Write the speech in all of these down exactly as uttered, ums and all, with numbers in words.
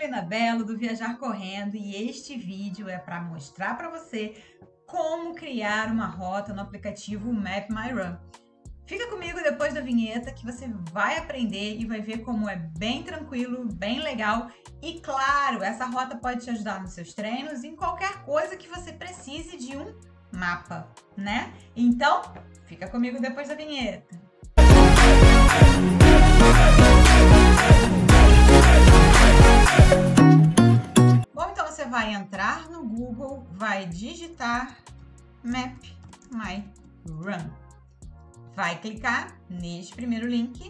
Carolina Bello do Viajar Correndo e este vídeo é para mostrar para você como criar uma rota no aplicativo Map My Run. Fica comigo depois da vinheta que você vai aprender e vai ver como é bem tranquilo, bem legal e claro, essa rota pode te ajudar nos seus treinos e em qualquer coisa que você precise de um mapa, né? Então, fica comigo depois da vinheta. Bom, então você vai entrar no Google, vai digitar Map My Run. Vai clicar neste primeiro link.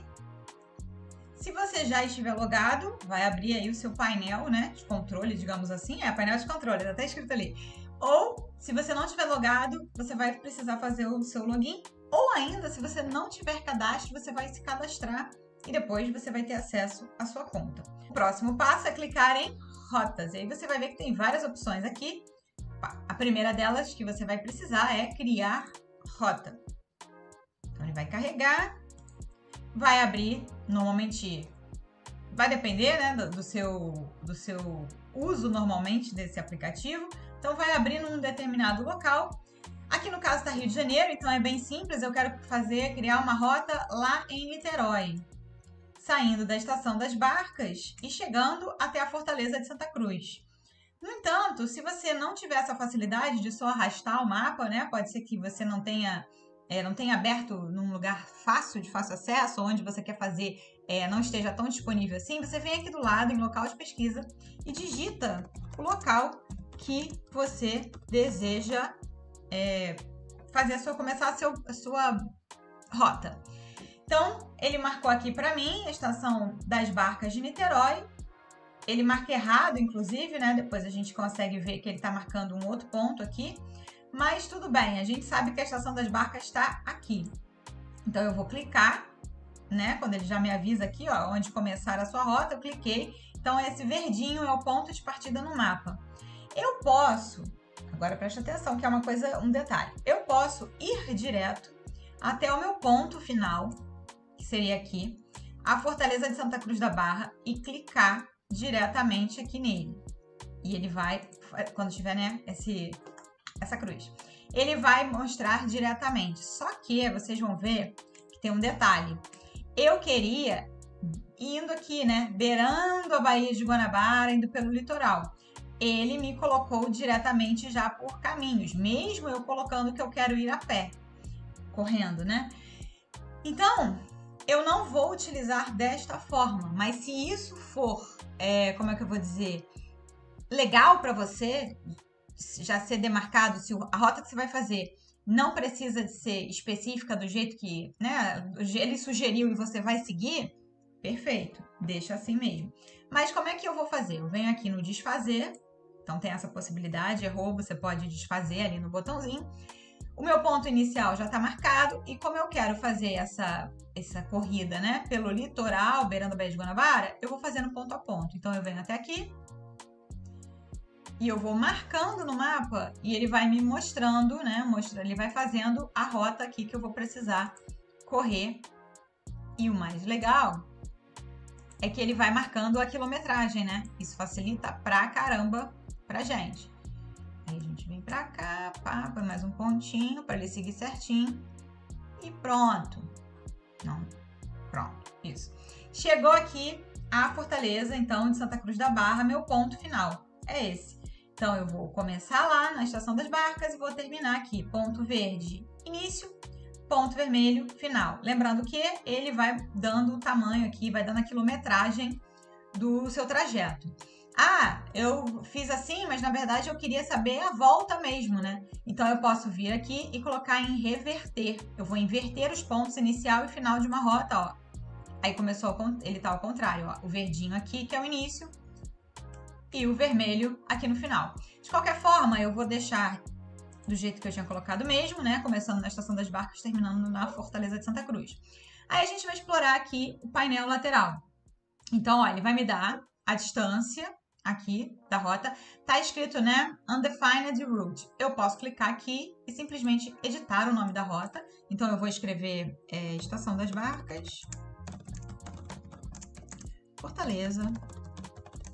Se você já estiver logado, vai abrir aí o seu painel, né, de controle, digamos assim. É, painel de controle, tá até escrito ali. Ou, se você não estiver logado, você vai precisar fazer o seu login. Ou ainda, se você não tiver cadastro, você vai se cadastrar e depois você vai ter acesso à sua conta. O próximo passo é clicar em rotas. E aí você vai ver que tem várias opções aqui. A primeira delas que você vai precisar é criar rota. Então, ele vai carregar, vai abrir, normalmente, vai depender, né, do, do, seu, do seu uso normalmente desse aplicativo. Então, vai abrir num determinado local. Aqui no caso está Rio de Janeiro, então é bem simples. Eu quero fazer, criar uma rota lá em Niterói, saindo da Estação das Barcas e chegando até a Fortaleza de Santa Cruz. No entanto, se você não tiver essa facilidade de só arrastar o mapa, né, pode ser que você não tenha É, não tenha aberto num lugar fácil, de fácil acesso, onde você quer fazer é, não esteja tão disponível assim, você vem aqui do lado em local de pesquisa e digita o local que você deseja é, fazer a sua, começar a, seu, a sua rota. Então, ele marcou aqui para mim a Estação das Barcas de Niterói. Ele marca errado, inclusive, né? Depois a gente consegue ver que ele está marcando um outro ponto aqui. Mas tudo bem, a gente sabe que a Estação das Barcas está aqui. Então, eu vou clicar, né? Quando ele já me avisa aqui, ó, onde começar a sua rota, eu cliquei. Então, esse verdinho é o ponto de partida no mapa. Eu posso, agora preste atenção, que é uma coisa, um detalhe. Eu posso ir direto até o meu ponto final, que seria aqui, a Fortaleza de Santa Cruz da Barra, e clicar diretamente aqui nele. E ele vai, quando tiver, né, esse... essa cruz. Ele vai mostrar diretamente. Só que vocês vão ver que tem um detalhe. Eu queria indo aqui, né? Beirando a Baía de Guanabara, indo pelo litoral. Ele me colocou diretamente já por caminhos, mesmo eu colocando que eu quero ir a pé, correndo, né? Então, eu não vou utilizar desta forma, mas se isso for, é, como é que eu vou dizer, legal para você, já ser demarcado, se a rota que você vai fazer não precisa de ser específica do jeito que, né, ele sugeriu e você vai seguir, perfeito, deixa assim mesmo. Mas como é que eu vou fazer? Eu venho aqui no desfazer, então tem essa possibilidade, errou, você pode desfazer ali no botãozinho. O meu ponto inicial já está marcado e como eu quero fazer essa, essa corrida, né, pelo litoral, beirando a Baía de Guanabara, eu vou fazendo ponto a ponto. Então eu venho até aqui, e eu vou marcando no mapa e ele vai me mostrando, né? Mostra, ele vai fazendo a rota aqui que eu vou precisar correr. E o mais legal é que ele vai marcando a quilometragem, né? Isso facilita pra caramba pra gente. Aí a gente vem pra cá, pá, põe mais um pontinho pra ele seguir certinho. E pronto. Não, pronto, isso. Chegou aqui a Fortaleza, então, de Santa Cruz da Barra, meu ponto final é esse. Então, eu vou começar lá na Estação das Barcas e vou terminar aqui, ponto verde, início, ponto vermelho, final. Lembrando que ele vai dando o tamanho aqui, vai dando a quilometragem do seu trajeto. Ah, eu fiz assim, mas na verdade eu queria saber a volta mesmo, né? Então, eu posso vir aqui e colocar em reverter. Eu vou inverter os pontos inicial e final de uma rota, ó. Aí começou, ele tá ao contrário, ó. O verdinho aqui, que é o início, e o vermelho aqui no final. De qualquer forma, eu vou deixar do jeito que eu tinha colocado mesmo, né? Começando na Estação das Barcas, terminando na Fortaleza de Santa Cruz. Aí a gente vai explorar aqui o painel lateral. Então, ó, ele vai me dar a distância aqui da rota. Tá escrito, né? Undefined Route. Eu posso clicar aqui e simplesmente editar o nome da rota. Então, eu vou escrever é, Estação das Barcas, Fortaleza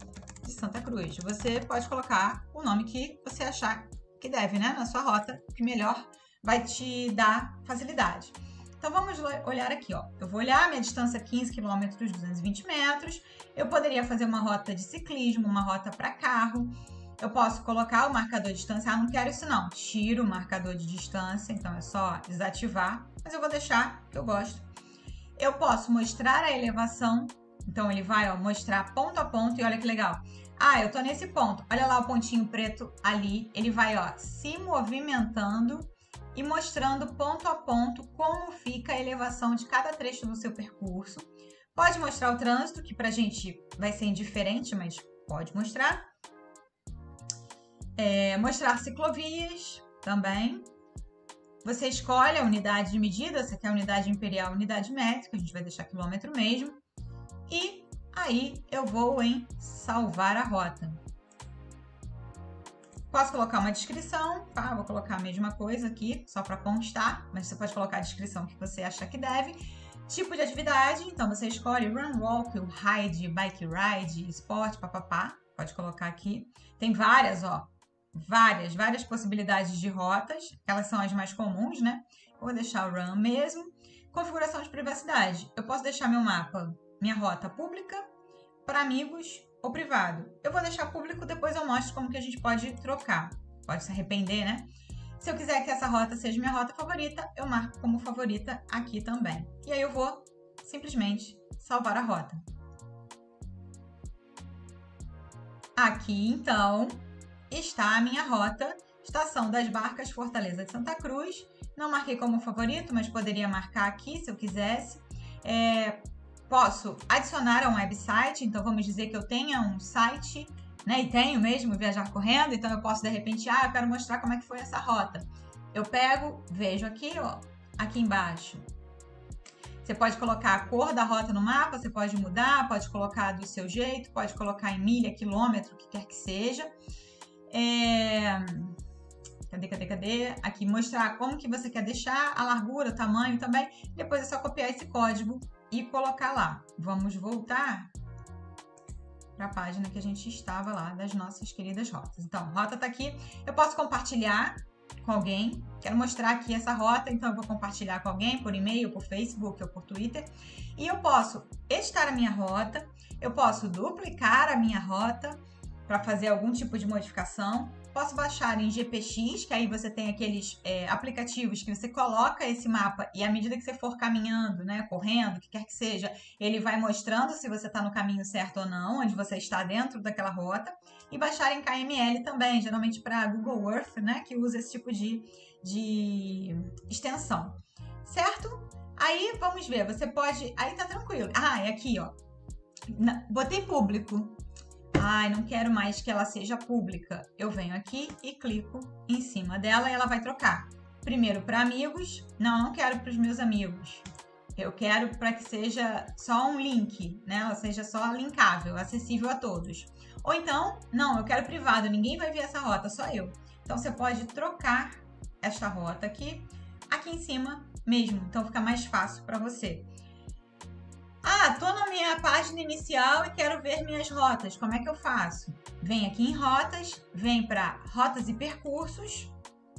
de Santa Cruz. Você pode colocar o nome que você achar que deve, né? Na sua rota, que melhor vai te dar facilidade. Então, vamos olhar aqui, ó. Eu vou olhar minha distância quinze quilômetros, duzentos e vinte metros. Eu poderia fazer uma rota de ciclismo, uma rota para carro. Eu posso colocar o marcador de distância. Ah, não quero isso não. Tiro o marcador de distância, então é só desativar. Mas eu vou deixar, que eu gosto. Eu posso mostrar a elevação. Então, ele vai, ó, mostrar ponto a ponto. E olha que legal. Ah, eu tô nesse ponto. Olha lá o pontinho preto ali. Ele vai, ó, se movimentando e mostrando ponto a ponto como fica a elevação de cada trecho do seu percurso. Pode mostrar o trânsito, que pra gente vai ser indiferente, mas pode mostrar. É, mostrar ciclovias também. Você escolhe a unidade de medida, você quer unidade imperial, unidade métrica, a gente vai deixar quilômetro mesmo. E aí eu vou em salvar a rota. Posso colocar uma descrição, tá? Vou colocar a mesma coisa aqui, só para constar, mas você pode colocar a descrição que você achar que deve. Tipo de atividade, então você escolhe Run, Walk, Ride, Bike Ride, Sport, papapá. Pode colocar aqui. Tem várias, ó, várias, várias possibilidades de rotas, elas são as mais comuns, né? Vou deixar o Run mesmo. Configuração de privacidade. Eu posso deixar meu mapa, minha rota pública, para amigos ou privado. Eu vou deixar público, depois eu mostro como que a gente pode trocar. Pode se arrepender, né? Se eu quiser que essa rota seja minha rota favorita, eu marco como favorita aqui também. E aí eu vou simplesmente salvar a rota. Aqui, então, está a minha rota, Estação das Barcas, Fortaleza de Santa Cruz. Não marquei como favorito, mas poderia marcar aqui se eu quisesse. É... Posso adicionar a um website, então vamos dizer que eu tenha um site, né? E tenho mesmo Viajar Correndo, então eu posso de repente, ah, eu quero mostrar como é que foi essa rota. Eu pego, vejo aqui, ó, aqui embaixo. Você pode colocar a cor da rota no mapa, você pode mudar, pode colocar do seu jeito, pode colocar em milha, quilômetro, o que quer que seja. É... Cadê, cadê, cadê? Aqui, mostrar como que você quer deixar, a largura, o tamanho também. Depois é só copiar esse código e colocar lá. Vamos voltar para a página que a gente estava lá, das nossas queridas rotas. Então, a rota está aqui. Eu posso compartilhar com alguém. Quero mostrar aqui essa rota, então eu vou compartilhar com alguém por e-mail, por Facebook ou por Twitter. E eu posso editar a minha rota. Eu posso duplicar a minha rota para fazer algum tipo de modificação. Posso baixar em G P X, que aí você tem aqueles é, aplicativos que você coloca esse mapa e à medida que você for caminhando, né, correndo, o que quer que seja, ele vai mostrando se você está no caminho certo ou não, onde você está dentro daquela rota. E baixar em K M L também, geralmente para Google Earth, né, que usa esse tipo de, de extensão, certo? Aí, vamos ver, você pode... Aí tá tranquilo. Ah, é aqui, ó. Botei público. Ai, não quero mais que ela seja pública. Eu venho aqui e clico em cima dela e ela vai trocar. Primeiro para amigos. Não, não quero para os meus amigos. Eu quero para que seja só um link, né? Ela seja só linkável, acessível a todos. Ou então, não, eu quero privado, ninguém vai ver essa rota, só eu. Então, você pode trocar esta rota aqui, aqui em cima mesmo. Então, fica mais fácil para você. Ah, tô na minha página inicial e quero ver minhas rotas. Como é que eu faço? Vem aqui em rotas, vem para rotas e percursos.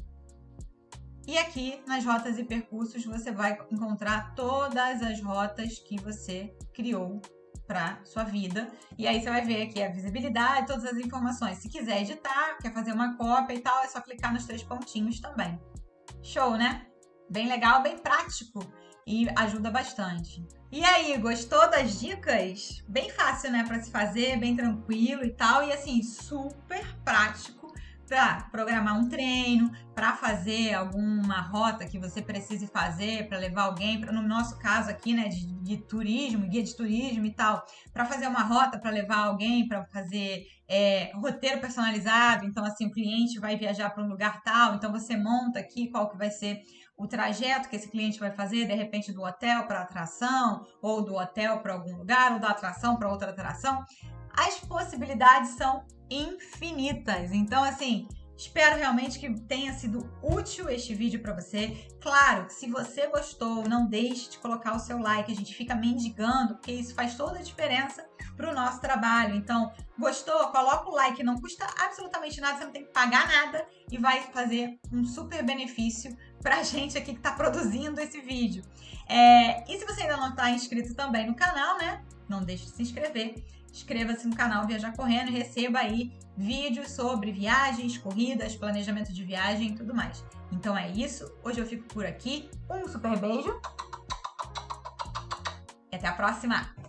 E aqui nas rotas e percursos você vai encontrar todas as rotas que você criou para sua vida. E aí você vai ver aqui a visibilidade, todas as informações. Se quiser editar, quer fazer uma cópia e tal, é só clicar nos três pontinhos também. Show, né? Bem legal, bem prático e ajuda bastante. E aí, gostou das dicas? Bem fácil, né, para se fazer, bem tranquilo e tal, e assim, super prático para programar um treino, para fazer alguma rota que você precise fazer, para levar alguém, pra, no nosso caso aqui, né, de, de turismo, guia de turismo e tal, para fazer uma rota, para levar alguém, para fazer é, roteiro personalizado, então assim, o cliente vai viajar para um lugar tal, então você monta aqui qual que vai ser o trajeto que esse cliente vai fazer, de repente do hotel para atração, ou do hotel para algum lugar, ou da atração para outra atração. As possibilidades são infinitas. Então, assim, espero realmente que tenha sido útil este vídeo para você. Claro, se você gostou, não deixe de colocar o seu like. A gente fica mendigando, porque isso faz toda a diferença para o nosso trabalho. Então, Gostou? Coloca o like, não custa absolutamente nada, você não tem que pagar nada e vai fazer um super benefício pra gente aqui que tá produzindo esse vídeo. É, e se você ainda não tá inscrito também no canal, né? Não deixe de se inscrever. Inscreva-se no canal Viajar Correndo e receba aí vídeos sobre viagens, corridas, planejamento de viagem e tudo mais. Então é isso, hoje eu fico por aqui. Um super beijo e até a próxima!